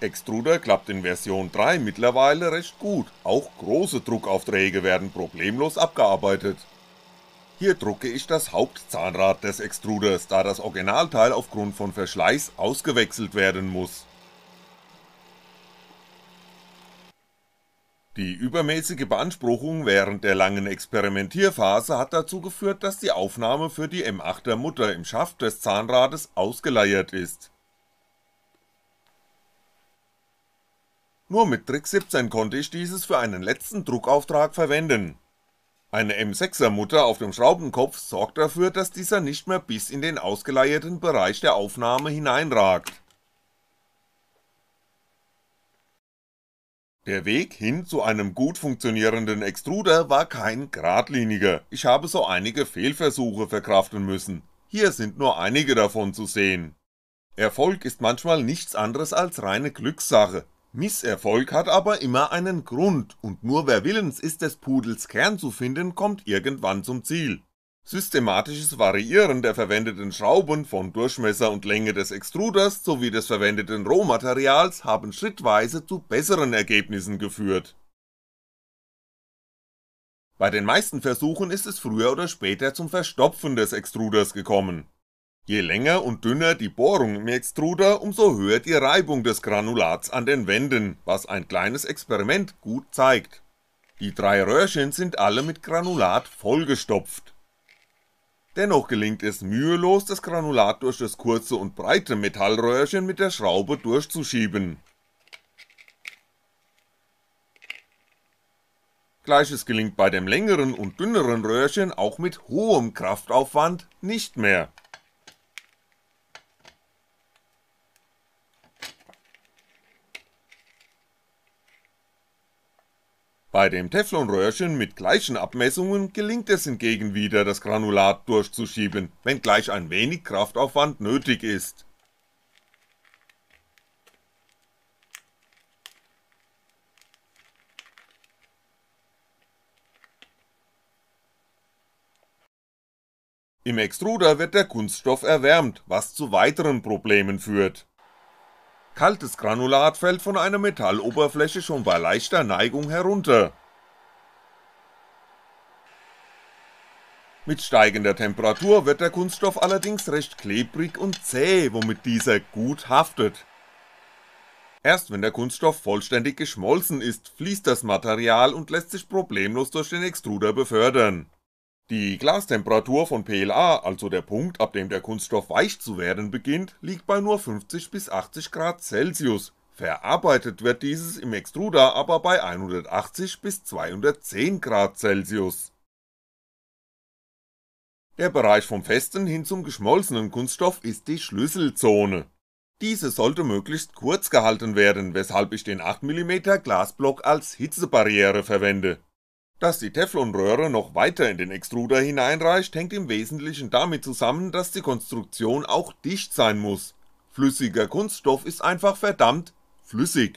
Extruder klappt in Version 3 mittlerweile recht gut, auch große Druckaufträge werden problemlos abgearbeitet. Hier drucke ich das Hauptzahnrad des Extruders, da das Originalteil aufgrund von Verschleiß ausgewechselt werden muss. Die übermäßige Beanspruchung während der langen Experimentierphase hat dazu geführt, dass die Aufnahme für die M8er Mutter im Schaft des Zahnrades ausgeleiert ist. Nur mit Trick 17 konnte ich dieses für einen letzten Druckauftrag verwenden. Eine M6er Mutter auf dem Schraubenkopf sorgt dafür, dass dieser nicht mehr bis in den ausgeleierten Bereich der Aufnahme hineinragt. Der Weg hin zu einem gut funktionierenden Extruder war kein geradliniger, ich habe so einige Fehlversuche verkraften müssen, hier sind nur einige davon zu sehen. Erfolg ist manchmal nichts anderes als reine Glückssache, Misserfolg hat aber immer einen Grund und nur wer willens ist, des Pudels Kern zu finden, kommt irgendwann zum Ziel. Systematisches Variieren der verwendeten Schrauben von Durchmesser und Länge des Extruders sowie des verwendeten Rohmaterials haben schrittweise zu besseren Ergebnissen geführt. Bei den meisten Versuchen ist es früher oder später zum Verstopfen des Extruders gekommen. Je länger und dünner die Bohrung im Extruder, umso höher die Reibung des Granulats an den Wänden, was ein kleines Experiment gut zeigt. Die 3 Röhrchen sind alle mit Granulat vollgestopft. Dennoch gelingt es mühelos, das Granulat durch das kurze und breite Metallröhrchen mit der Schraube durchzuschieben. Gleiches gelingt bei dem längeren und dünneren Röhrchen auch mit hohem Kraftaufwand nicht mehr. Bei dem Teflonröhrchen mit gleichen Abmessungen gelingt es hingegen wieder, das Granulat durchzuschieben, wenngleich ein wenig Kraftaufwand nötig ist. Im Extruder wird der Kunststoff erwärmt, was zu weiteren Problemen führt. Kaltes Granulat fällt von einer Metalloberfläche schon bei leichter Neigung herunter. Mit steigender Temperatur wird der Kunststoff allerdings recht klebrig und zäh, womit dieser gut haftet. Erst wenn der Kunststoff vollständig geschmolzen ist, fließt das Material und lässt sich problemlos durch den Extruder befördern. Die Glastemperatur von PLA, also der Punkt, ab dem der Kunststoff weich zu werden beginnt, liegt bei nur 50 bis 80°C, verarbeitet wird dieses im Extruder aber bei 180 bis 210°C. Der Bereich vom festen hin zum geschmolzenen Kunststoff ist die Schlüsselzone. Diese sollte möglichst kurz gehalten werden, weshalb ich den 8mm Glasblock als Hitzebarriere verwende. Dass die Teflonröhre noch weiter in den Extruder hineinreicht, hängt im Wesentlichen damit zusammen, dass die Konstruktion auch dicht sein muss. Flüssiger Kunststoff ist einfach verdammt flüssig.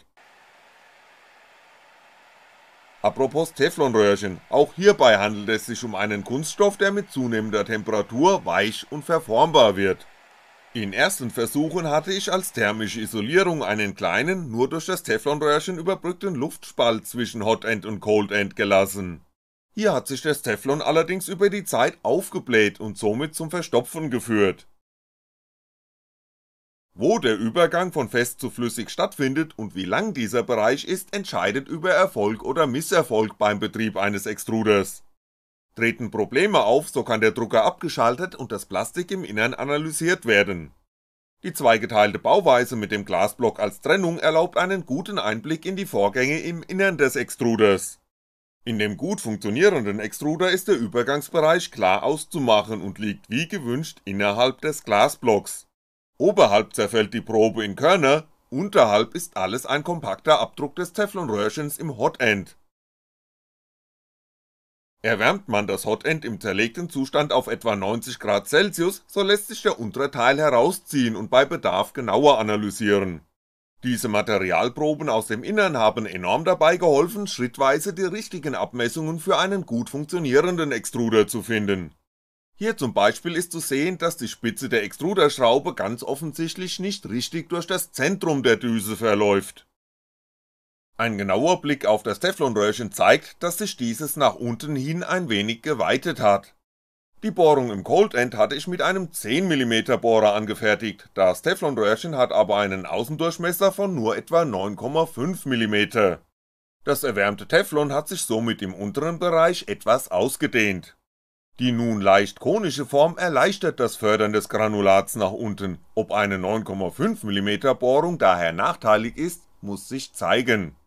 Apropos Teflonröhrchen, auch hierbei handelt es sich um einen Kunststoff, der mit zunehmender Temperatur weich und verformbar wird. In ersten Versuchen hatte ich als thermische Isolierung einen kleinen, nur durch das Teflonröhrchen überbrückten Luftspalt zwischen Hotend und Coldend gelassen. Hier hat sich das Teflon allerdings über die Zeit aufgebläht und somit zum Verstopfen geführt. Wo der Übergang von fest zu flüssig stattfindet und wie lang dieser Bereich ist, entscheidet über Erfolg oder Misserfolg beim Betrieb eines Extruders. Treten Probleme auf, so kann der Drucker abgeschaltet und das Plastik im Innern analysiert werden. Die zweigeteilte Bauweise mit dem Glasblock als Trennung erlaubt einen guten Einblick in die Vorgänge im Innern des Extruders. In dem gut funktionierenden Extruder ist der Übergangsbereich klar auszumachen und liegt wie gewünscht innerhalb des Glasblocks. Oberhalb zerfällt die Probe in Körner, unterhalb ist alles ein kompakter Abdruck des Teflonröhrchens im Hotend. Erwärmt man das Hotend im zerlegten Zustand auf etwa 90°C, so lässt sich der untere Teil herausziehen und bei Bedarf genauer analysieren. Diese Materialproben aus dem Innern haben enorm dabei geholfen, schrittweise die richtigen Abmessungen für einen gut funktionierenden Extruder zu finden. Hier zum Beispiel ist zu sehen, dass die Spitze der Extruderschraube ganz offensichtlich nicht richtig durch das Zentrum der Düse verläuft. Ein genauer Blick auf das Teflonröhrchen zeigt, dass sich dieses nach unten hin ein wenig geweitet hat. Die Bohrung im Cold End hatte ich mit einem 10mm Bohrer angefertigt, das Teflonröhrchen hat aber einen Außendurchmesser von nur etwa 9,5mm. Das erwärmte Teflon hat sich somit im unteren Bereich etwas ausgedehnt. Die nun leicht konische Form erleichtert das Fördern des Granulats nach unten, ob eine 9,5mm Bohrung daher nachteilig ist, muss sich zeigen.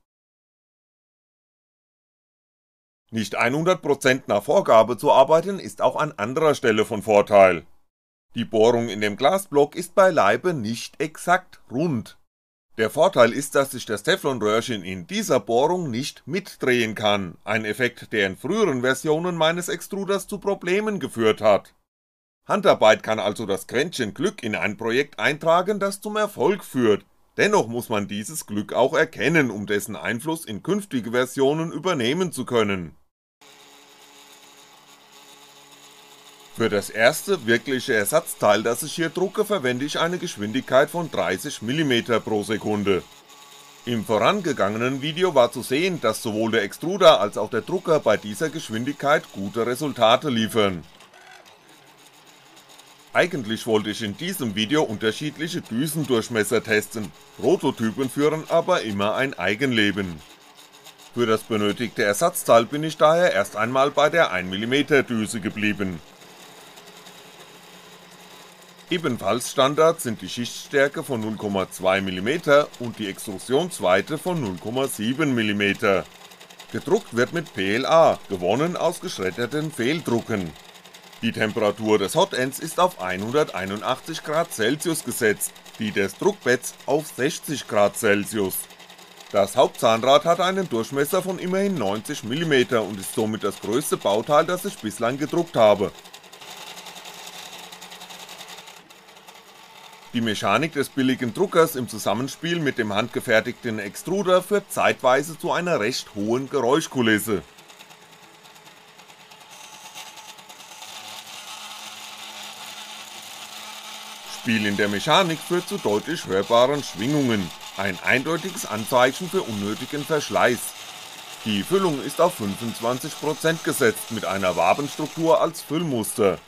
Nicht 100% nach Vorgabe zu arbeiten ist auch an anderer Stelle von Vorteil. Die Bohrung in dem Glasblock ist beileibe nicht exakt rund. Der Vorteil ist, dass sich das Teflonröhrchen in dieser Bohrung nicht mitdrehen kann, ein Effekt, der in früheren Versionen meines Extruders zu Problemen geführt hat. Handarbeit kann also das Quäntchen Glück in ein Projekt eintragen, das zum Erfolg führt, dennoch muss man dieses Glück auch erkennen, um dessen Einfluss in künftige Versionen übernehmen zu können. Für das erste wirkliche Ersatzteil, das ich hier drucke, verwende ich eine Geschwindigkeit von 30mm pro Sekunde. Im vorangegangenen Video war zu sehen, dass sowohl der Extruder als auch der Drucker bei dieser Geschwindigkeit gute Resultate liefern. Eigentlich wollte ich in diesem Video unterschiedliche Düsendurchmesser testen, Prototypen führen aber immer ein Eigenleben. Für das benötigte Ersatzteil bin ich daher erst einmal bei der 1mm Düse geblieben. Ebenfalls Standard sind die Schichtstärke von 0,2mm und die Extrusionsweite von 0,7mm. Gedruckt wird mit PLA, gewonnen aus geschredderten Fehldrucken. Die Temperatur des Hotends ist auf 181°C gesetzt, die des Druckbetts auf 60°C. Das Hauptzahnrad hat einen Durchmesser von immerhin 90mm und ist somit das größte Bauteil, das ich bislang gedruckt habe. Die Mechanik des billigen Druckers im Zusammenspiel mit dem handgefertigten Extruder führt zeitweise zu einer recht hohen Geräuschkulisse. Spiel in der Mechanik führt zu deutlich hörbaren Schwingungen, ein eindeutiges Anzeichen für unnötigen Verschleiß. Die Füllung ist auf 25% gesetzt mit einer Wabenstruktur als Füllmuster.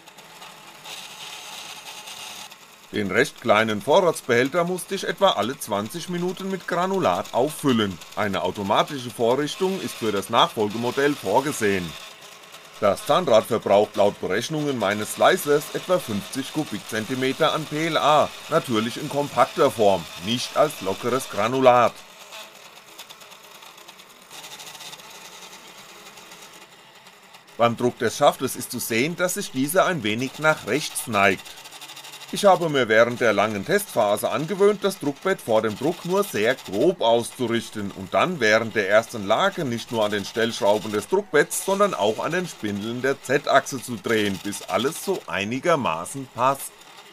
Den recht kleinen Vorratsbehälter musste ich etwa alle 20 Minuten mit Granulat auffüllen, eine automatische Vorrichtung ist für das Nachfolgemodell vorgesehen. Das Zahnrad verbraucht laut Berechnungen meines Slicers etwa 50 Kubikzentimeter an PLA, natürlich in kompakter Form, nicht als lockeres Granulat. Beim Druck des Schaftes ist zu sehen, dass sich dieser ein wenig nach rechts neigt. Ich habe mir während der langen Testphase angewöhnt, das Druckbett vor dem Druck nur sehr grob auszurichten und dann während der ersten Lage nicht nur an den Stellschrauben des Druckbetts, sondern auch an den Spindeln der Z-Achse zu drehen, bis alles so einigermaßen passt.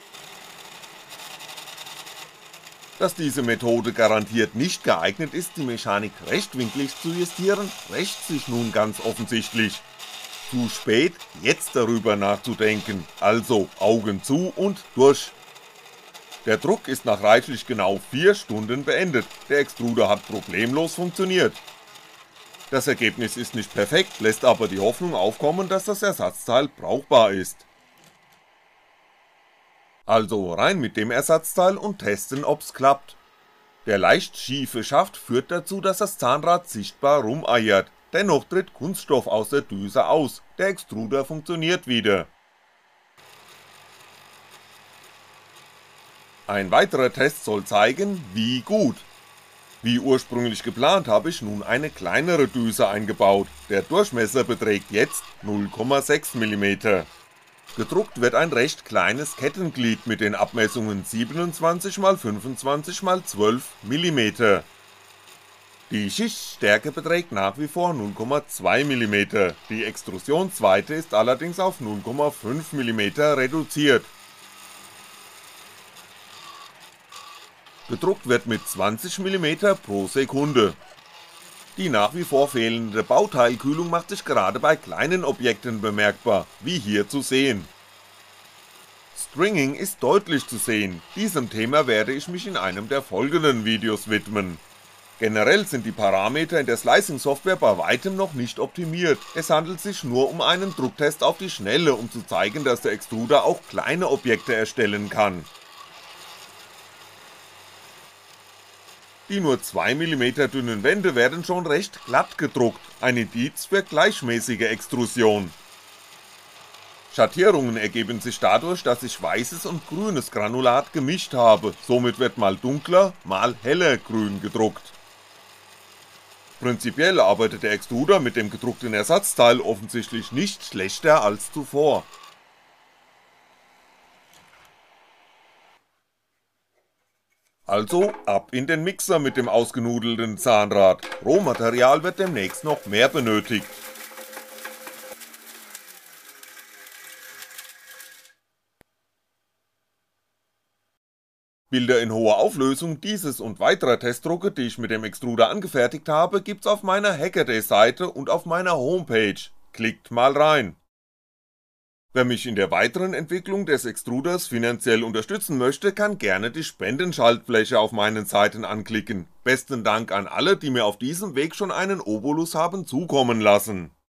Dass diese Methode garantiert nicht geeignet ist, die Mechanik rechtwinklig zu justieren, rächt sich nun ganz offensichtlich. Zu spät, jetzt darüber nachzudenken, also Augen zu und durch. Der Druck ist nach reichlich genau 4 Stunden beendet, der Extruder hat problemlos funktioniert. Das Ergebnis ist nicht perfekt, lässt aber die Hoffnung aufkommen, dass das Ersatzteil brauchbar ist. Also rein mit dem Ersatzteil und testen, ob's klappt. Der leicht schiefe Schaft führt dazu, dass das Zahnrad sichtbar rumeiert. Dennoch tritt Kunststoff aus der Düse aus, der Extruder funktioniert wieder. Ein weiterer Test soll zeigen, wie gut. Wie ursprünglich geplant habe ich nun eine kleinere Düse eingebaut, der Durchmesser beträgt jetzt 0,6mm. Gedruckt wird ein recht kleines Kettenglied mit den Abmessungen 27x25x12mm. Die Schichtstärke beträgt nach wie vor 0,2mm, die Extrusionsweite ist allerdings auf 0,5mm reduziert. Gedruckt wird mit 20mm pro Sekunde. Die nach wie vor fehlende Bauteilkühlung macht sich gerade bei kleinen Objekten bemerkbar, wie hier zu sehen. Stringing ist deutlich zu sehen, diesem Thema werde ich mich in einem der folgenden Videos widmen. Generell sind die Parameter in der Slicing-Software bei weitem noch nicht optimiert, es handelt sich nur um einen Drucktest auf die Schnelle, um zu zeigen, dass der Extruder auch kleine Objekte erstellen kann. Die nur 2mm dünnen Wände werden schon recht glatt gedruckt, ein Indiz für gleichmäßige Extrusion. Schattierungen ergeben sich dadurch, dass ich weißes und grünes Granulat gemischt habe, somit wird mal dunkler, mal heller grün gedruckt. Prinzipiell arbeitet der Extruder mit dem gedruckten Ersatzteil offensichtlich nicht schlechter als zuvor. Also ab in den Mixer mit dem ausgenudelten Zahnrad, Rohmaterial wird demnächst noch mehr benötigt. Bilder in hoher Auflösung dieses und weiterer Testdrucke, die ich mit dem Extruder angefertigt habe, gibt's auf meiner Hackaday-Seite und auf meiner Homepage, klickt mal rein. Wer mich in der weiteren Entwicklung des Extruders finanziell unterstützen möchte, kann gerne die Spendenschaltfläche auf meinen Seiten anklicken. Besten Dank an alle, die mir auf diesem Weg schon einen Obolus haben zukommen lassen.